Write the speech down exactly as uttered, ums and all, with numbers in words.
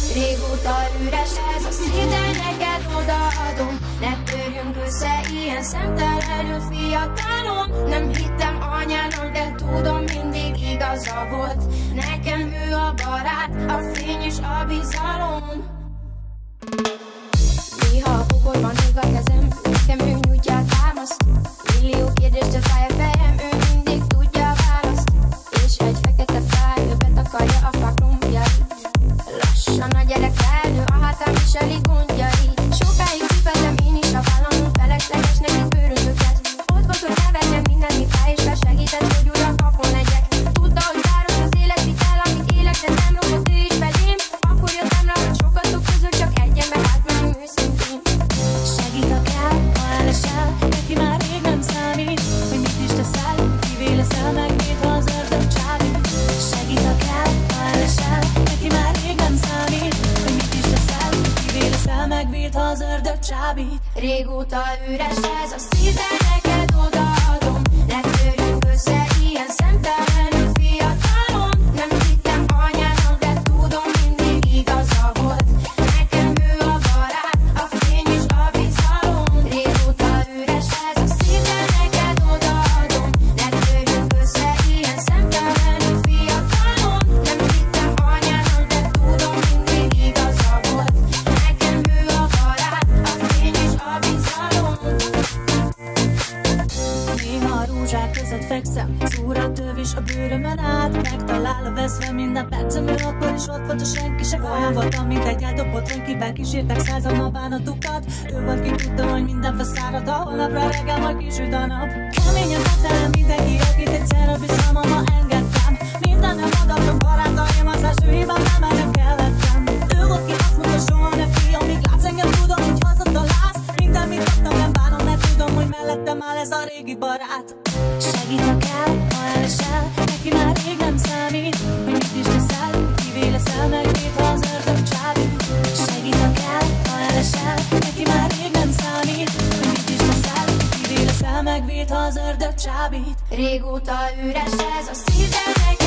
Régóta üres ez a szív, de neked odaadom. Ne törjünk össze ilyen szemtelenül fiatalon. Nem hittem anyának, de tudom, mindig igaza volt. Nekem ő a barát, a fény és a bizalom. Néha a pokolban húg a kezem, nekem ő nyújtja a támaszt. Millió kérdést a fáj a fejem, ő mindig tudja a választ. És egy fekete fáj, ő betakarja a fák lombjait. Lassan a gyerek felnő, a hátám viseli gondjait. Sokáig cipeltem én is a vállamon, felesleges nekik bőröndöket. Ott volt, hogy nevettem minden, mi fáj, és besegített, hogy újra kapon legyek. Tudta, hogy város az életvitel, amit élek, de nem rúgott ő is belém. Akkor jöttem rá, hogy sokatok közül csak egy ember állt velem őszintén. Segítek el, ha elesel, neki már rég nem számít, hogy mit is teszel, kivé leszel, megvéd, ha az ördög csábít. Segítek el, ha elesel, neki már rég nem számít, hogy mit is teszel, kivé leszel, megvéd, ha az ördög csábít. Régóta üres ez a szív, de neked odaadom. Ne törjünk össze ilyen szemtelenül fiatalon. Nem hittem anyának, de tudom, mindig igaza volt. Nekem ő a barát, a fény és a bizalom. Régóta üres ez a szív, de neked odaadom. Ne törjünk össze ilyen szemtelenül fiatalon. Nem hittem anyának, de tudom, mindig igaza volt. Nekem ő a barát, a fény és a bizalom. Néha a rózsák között fekszem, szúr a töv is a bőrömön át. Megtalál a veszve minden percem, ő akkor is ott volt, a senki se olyan voltam, mint egy eldobott rönkiben. Kísértek százan a bánatukat, ő volt, ki tudta, hogy minden feszárad. A holnapra reggel majd kisüt a nap. Keményen tettem mindenki, akit egyszer a bizalmammal engedtem. Mindennem adatom barátaim, az első hibám, nem ennek kellettem. Ő volt, ki azt mondta, soha ne félj, amíg látsz engem, tudom, hogy hazatalálsz. Minden, mit kaptam, nem bánom, mert tudom, hogy mellettem áll ez a régi barát. Segítek el, ha elesel, neki már rég nem számít, hogy mit is teszel, kivé leszel, megvéd, ha az ördög csábít. Segítek el, ha elesel, neki már rég nem számít, hogy mit is teszel, kivé leszel, megvéd, ha az ördög csábít. Régóta üres ez a szív, de neked